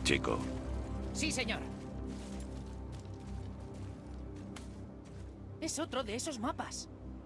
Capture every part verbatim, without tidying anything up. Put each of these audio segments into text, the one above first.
chico. Sí, señor. Es otro de esos mapas.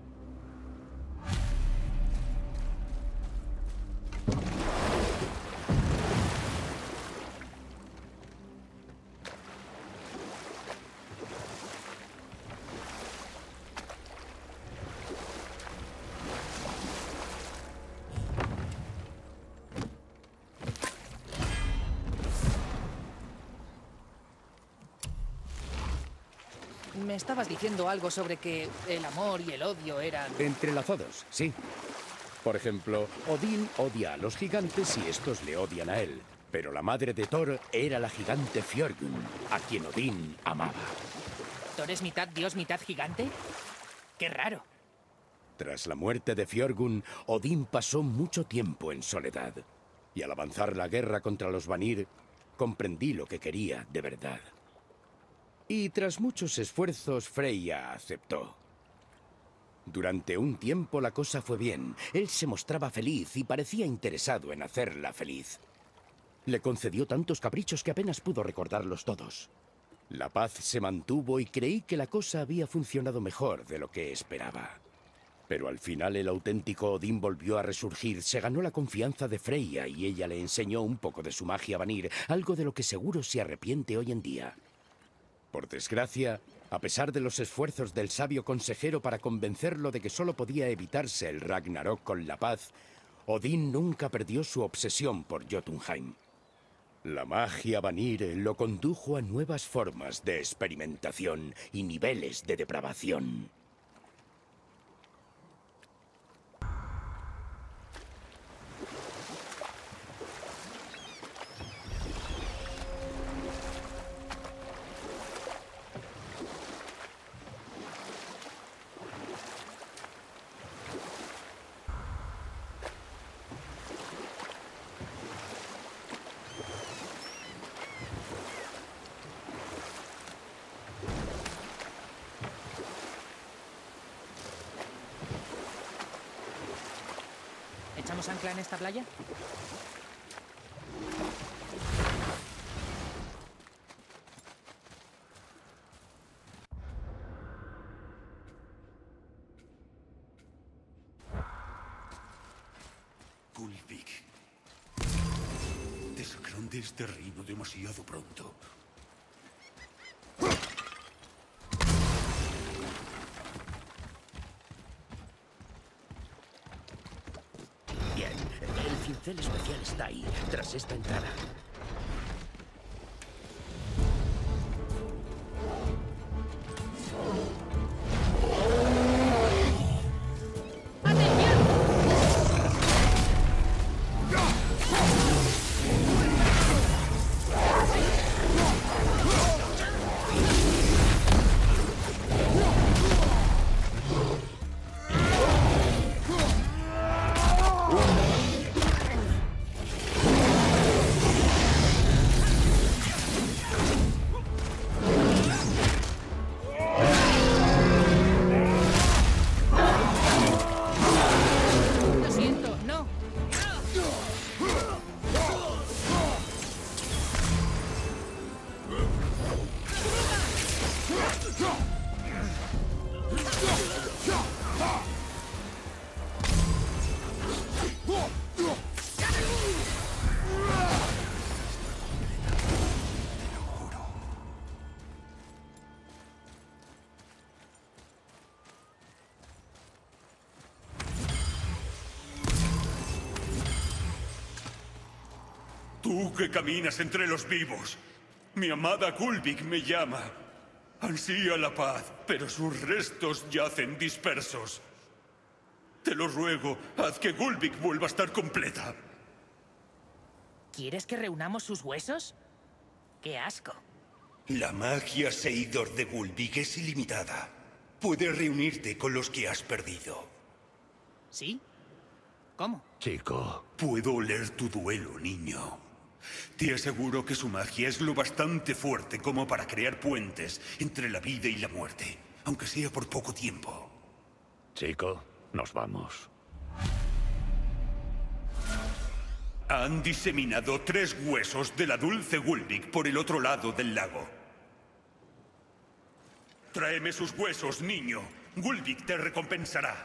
Me estabas diciendo algo sobre que el amor y el odio eran... Entrelazados, sí. Por ejemplo, Odín odia a los gigantes y estos le odian a él. Pero la madre de Thor era la gigante Fjörgyn, a quien Odín amaba. ¿Thor es mitad dios, mitad gigante? ¡Qué raro! Tras la muerte de Fjörgyn, Odín pasó mucho tiempo en soledad. Y al avanzar la guerra contra los Vanir, comprendí lo que quería de verdad. Y tras muchos esfuerzos, Freya aceptó. Durante un tiempo la cosa fue bien. Él se mostraba feliz y parecía interesado en hacerla feliz. Le concedió tantos caprichos que apenas pudo recordarlos todos. La paz se mantuvo y creí que la cosa había funcionado mejor de lo que esperaba. Pero al final el auténtico Odín volvió a resurgir, se ganó la confianza de Freya y ella le enseñó un poco de su magia Vanir, algo de lo que seguro se arrepiente hoy en día. Por desgracia, a pesar de los esfuerzos del sabio consejero para convencerlo de que solo podía evitarse el Ragnarok con la paz, Odín nunca perdió su obsesión por Jotunheim. La magia Vanir lo condujo a nuevas formas de experimentación y niveles de depravación. ¿Echamos ancla en esta playa? Gullvig. Te sacaron de este reino demasiado pronto. Bien, el cincel especial está ahí, tras esta entrada. Lo siento, no. Tú que caminas entre los vivos. Mi amada Gullvig me llama. Ansía la paz, pero sus restos yacen dispersos. Te lo ruego, haz que Gullvig vuelva a estar completa. ¿Quieres que reunamos sus huesos? ¡Qué asco! La magia Seidor de Gullvig es ilimitada. Puedes reunirte con los que has perdido. ¿Sí? ¿Cómo? Chico. Puedo oler tu duelo, niño. Te aseguro que su magia es lo bastante fuerte como para crear puentes entre la vida y la muerte, aunque sea por poco tiempo. Chico, nos vamos. Han diseminado tres huesos de la dulce Gulvik por el otro lado del lago. Tráeme sus huesos, niño. Gulvik te recompensará.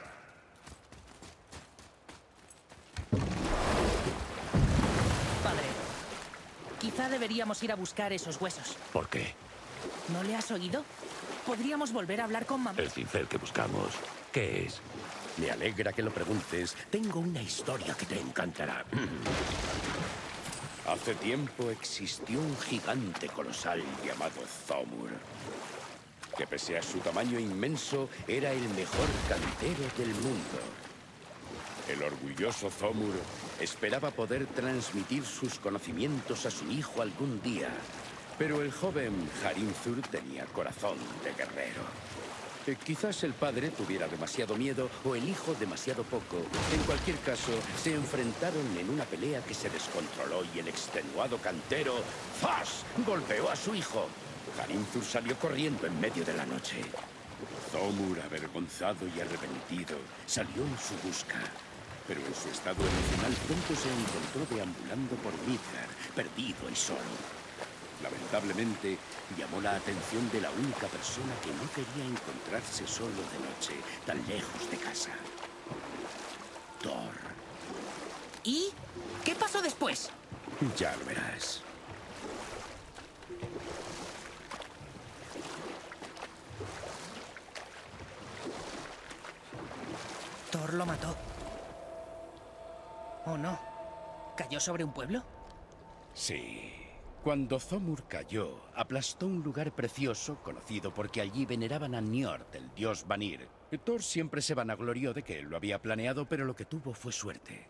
Padre, quizá deberíamos ir a buscar esos huesos. ¿Por qué? ¿No le has oído? Podríamos volver a hablar con mamá. El cincel que buscamos, ¿qué es? Me alegra que lo preguntes. Tengo una historia que te encantará. Hace tiempo existió un gigante colosal llamado Thomur, que pese a su tamaño inmenso, era el mejor cantero del mundo. El orgulloso Thomur esperaba poder transmitir sus conocimientos a su hijo algún día, pero el joven Hrimthur tenía corazón de guerrero. Eh, quizás el padre tuviera demasiado miedo o el hijo demasiado poco. En cualquier caso, se enfrentaron en una pelea que se descontroló y el extenuado cantero, ¡zas!, golpeó a su hijo. Hrimthur salió corriendo en medio de la noche. Thomur, avergonzado y arrepentido, salió en su busca. Pero en su estado emocional pronto se encontró deambulando por Midgard, perdido y solo. Lamentablemente, llamó la atención de la única persona que no quería encontrarse solo de noche, tan lejos de casa. Thor. ¿Y qué pasó después? Ya lo verás. Thor lo mató. ¿O no? ¿Cayó sobre un pueblo? Sí. Cuando Thomur cayó, aplastó un lugar precioso conocido porque allí veneraban a Njord, el dios Vanir. Thor siempre se vanaglorió de que él lo había planeado, pero lo que tuvo fue suerte.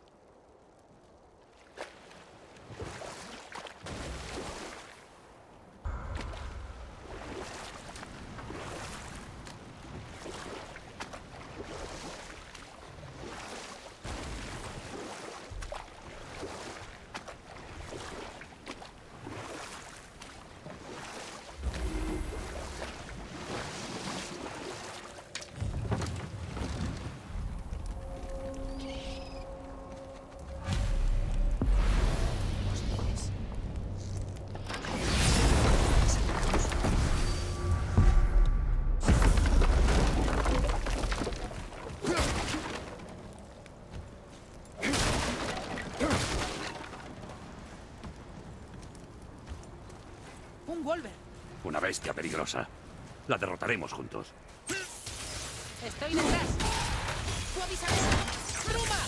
¡Un Wolver! Una bestia peligrosa. La derrotaremos juntos. ¡Estoy detrás! ¡Tú avísame! ¡Bruma!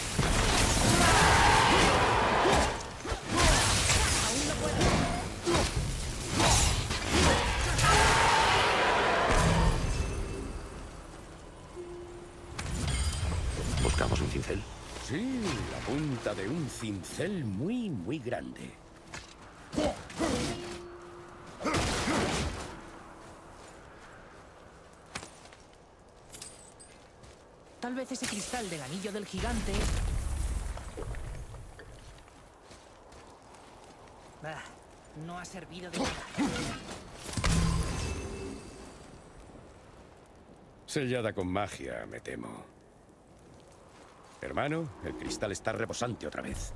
¡Aún no puedo! ¿Buscamos un cincel? Sí, la punta de un cincel muy, muy grande. Tal vez ese cristal del anillo del gigante... Ah, no ha servido de nada. Sellada con magia, me temo. Hermano, el cristal está rebosante otra vez.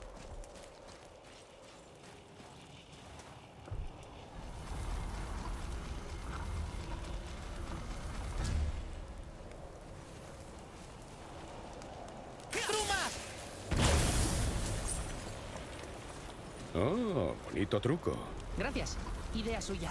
Oh, bonito truco. Gracias. Idea suya.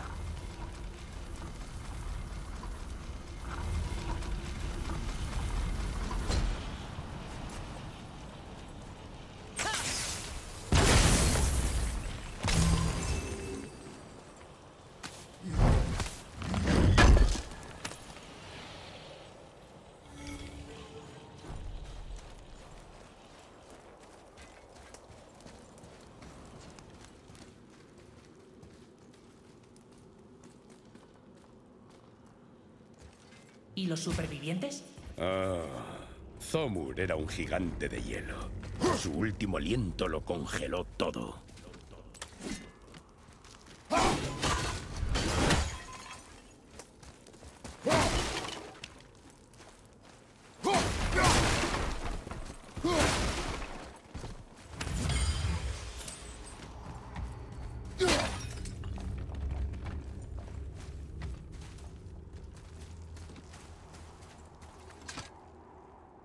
¿Y los supervivientes? Ah, Thomur era un gigante de hielo. Su último aliento lo congeló todo.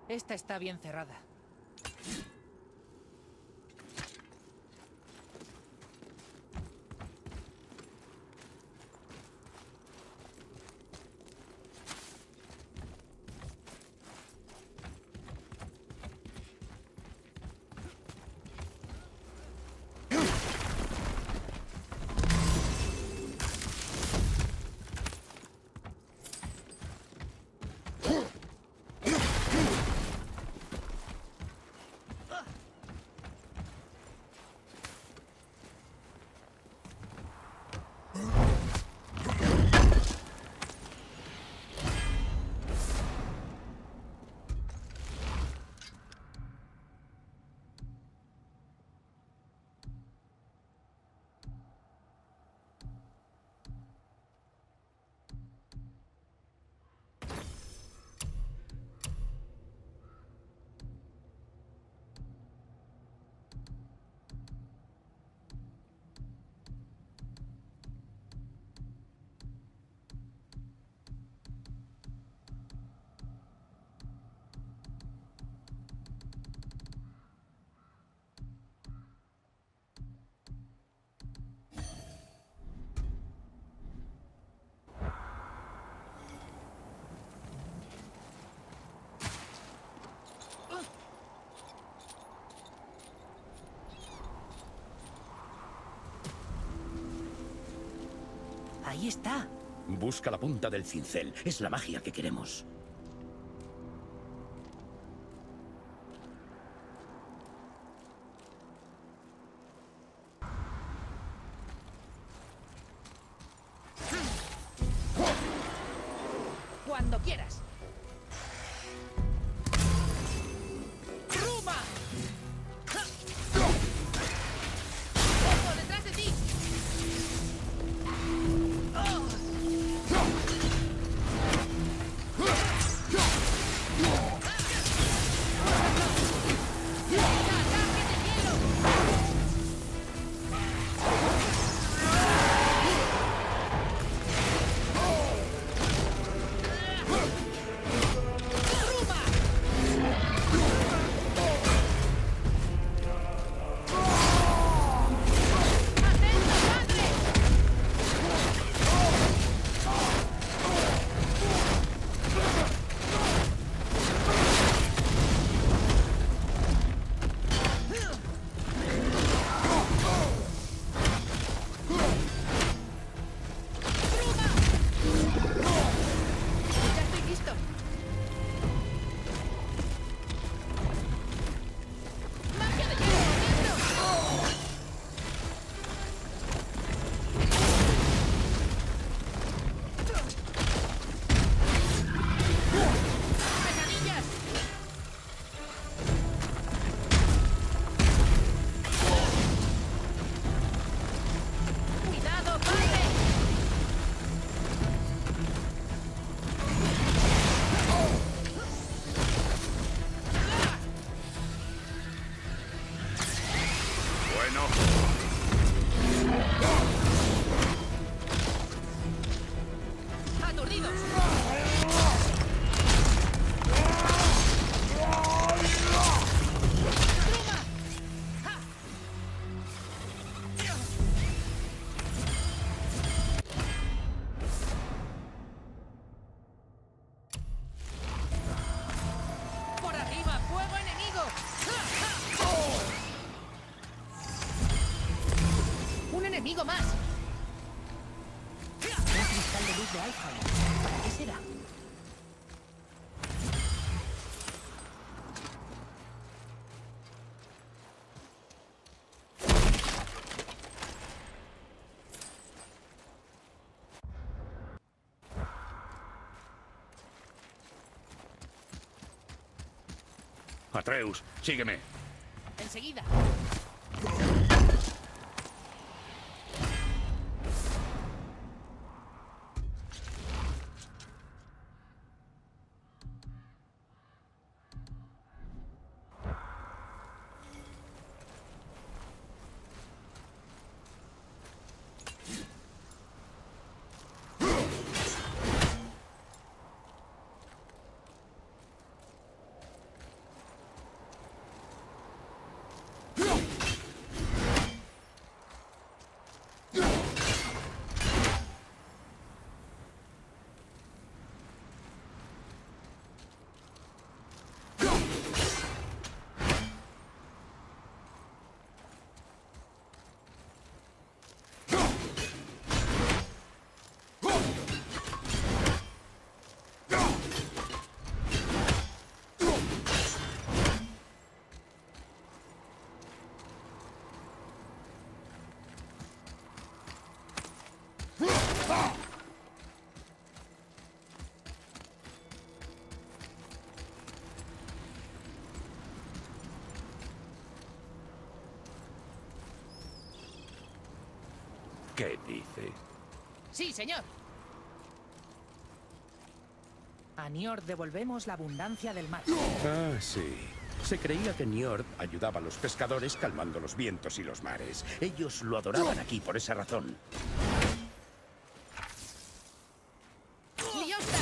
Esta está bien cerrada. Ahí está. Busca la punta del cincel. Es la magia que queremos. Cuando quieras. ¡Ruma! ¡Fuego detrás de ti! ¡Enemigo más! Un cristal de luz de Alfheim. ¿Para qué será? Atreus, sígueme. Enseguida. ¿Qué dice? Sí, señor. A Niord devolvemos la abundancia del mar. Ah, sí. Se creía que Njord ayudaba a los pescadores calmando los vientos y los mares. Ellos lo adoraban aquí por esa razón. ¡Liosta!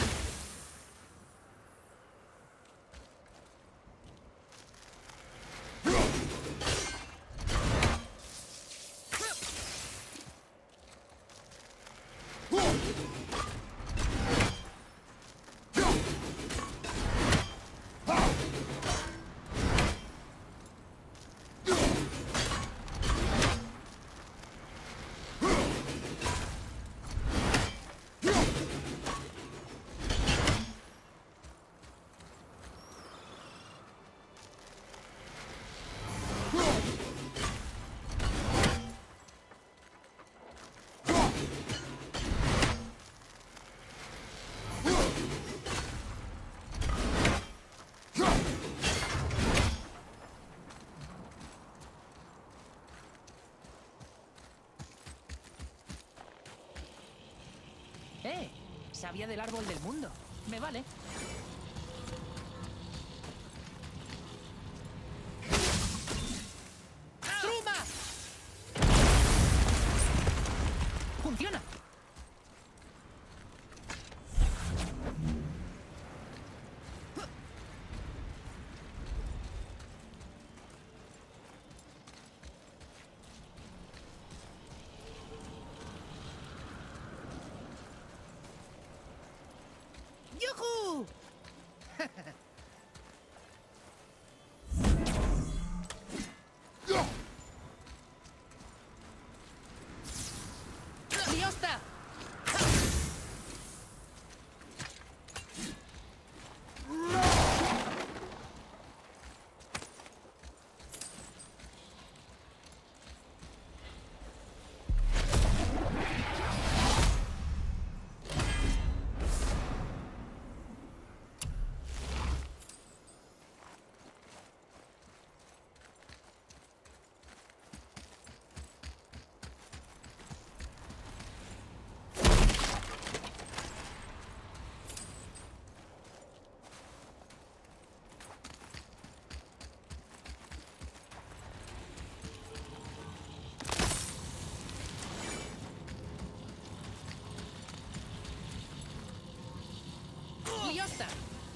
Eh, sabía del árbol del mundo. Me vale. ¡Truma! ¡Funciona! ¡Yujú! ¡Liosta! ¡Liosta!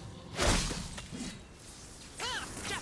¡Ah! ¡Ya!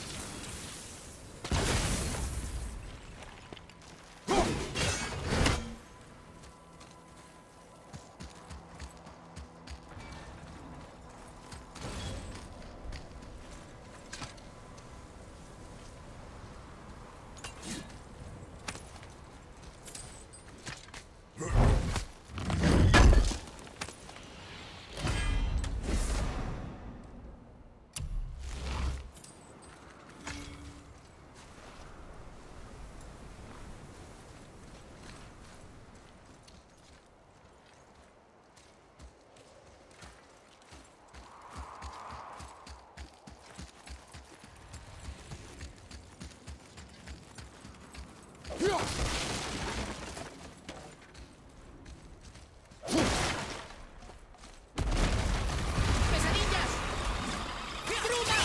¡Pesadillas! ¡Truma!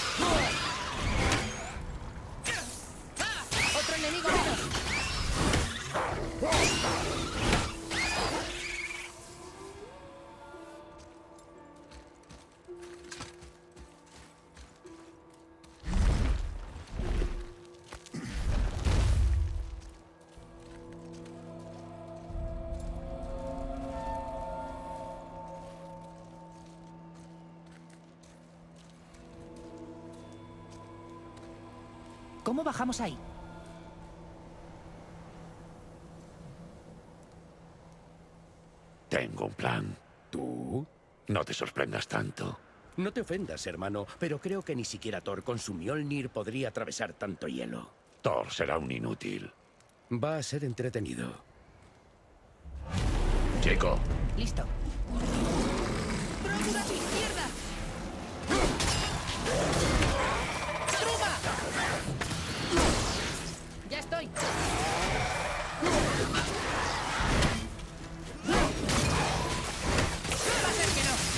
¡Ah! ¡Otro enemigo menos! ¿Cómo bajamos ahí? Tengo un plan. ¿Tú? No te sorprendas tanto. No te ofendas, hermano, pero creo que ni siquiera Thor con su Mjolnir podría atravesar tanto hielo. Thor será un inútil. Va a ser entretenido. Chico. Listo. ¡Brómula a tu izquierda! ¡Truma! ¡Ya estoy! ¡Va a ser que no!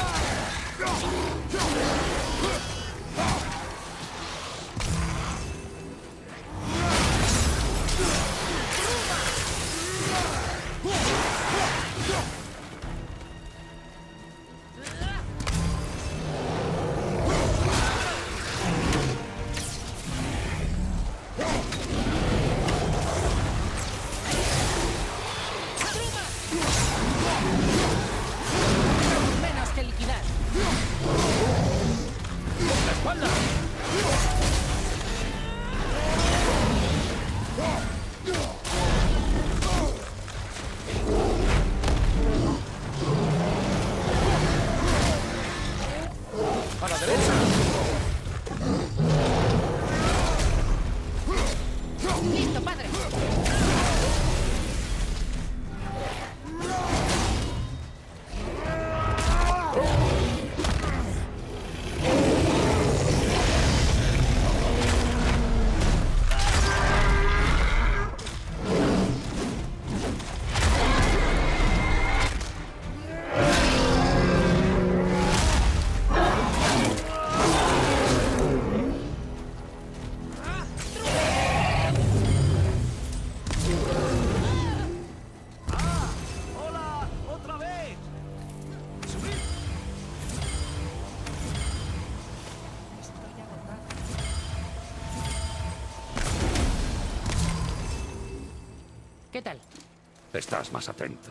Menos que liquidar. ¡La espalda! ¡A la derecha! ¡Listo, padre! ¡Hola! ¡Otra vez! ¡Subid! ¿Qué tal? Estás más atento.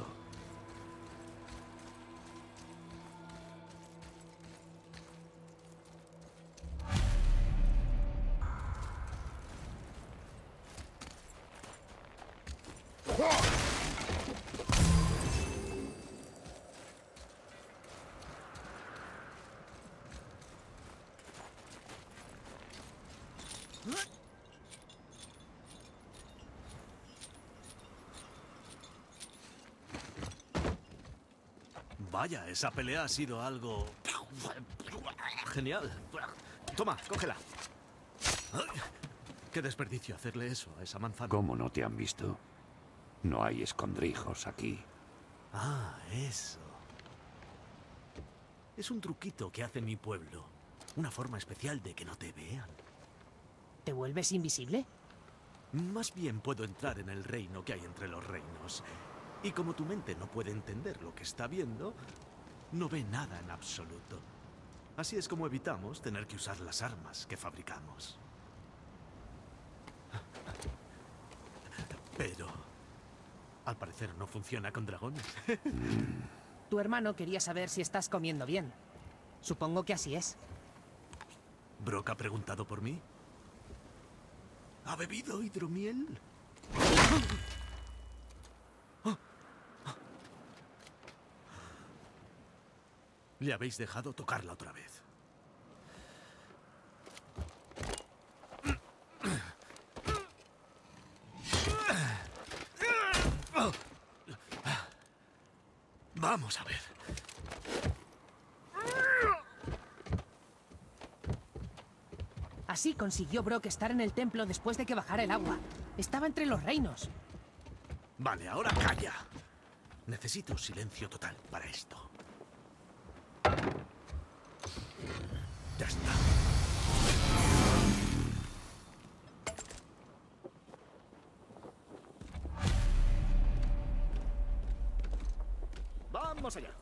Vaya, esa pelea ha sido algo... genial. Toma, cógela. Ay, qué desperdicio hacerle eso a esa manzana. ¿Cómo no te han visto? No hay escondrijos aquí. Ah, eso. Es un truquito que hace mi pueblo. Una forma especial de que no te vean. ¿Te vuelves invisible? Más bien puedo entrar en el reino que hay entre los reinos. Y como tu mente no puede entender lo que está viendo, no ve nada en absoluto. Así es como evitamos tener que usar las armas que fabricamos. Pero... al parecer no funciona con dragones. Tu hermano quería saber si estás comiendo bien. Supongo que así es. ¿Brock ha preguntado por mí? ¿Ha bebido hidromiel? Le habéis dejado tocarla otra vez. Vamos a ver. Así consiguió Brock estar en el templo después de que bajara el agua. Estaba entre los reinos. Vale, ahora calla. Necesito silencio total para esto. Ya está. Vamos allá.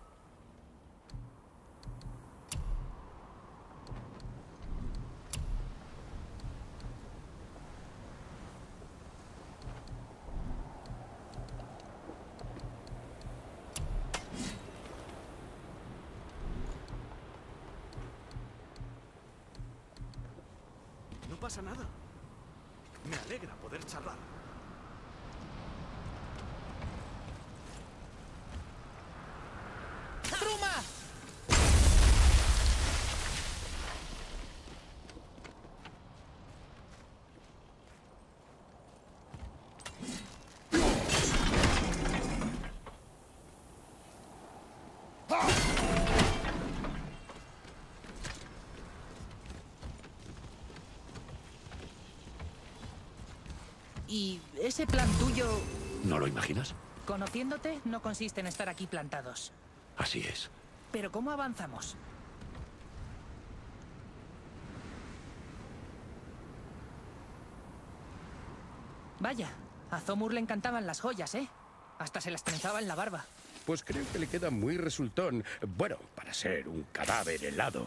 No pasa nada. Me alegra poder charlar. ¡Truma! ¿Y ese plan tuyo, ¿No lo imaginas? conociéndote, no consiste en estar aquí plantados? Así es. ¿Pero cómo avanzamos? Vaya, a Zomur le encantaban las joyas, ¿eh? Hasta se las trenzaba en la barba. Pues creo que le queda muy resultón. Bueno, para ser un cadáver helado.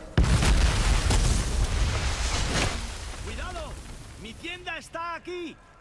¡Mi tienda está aquí!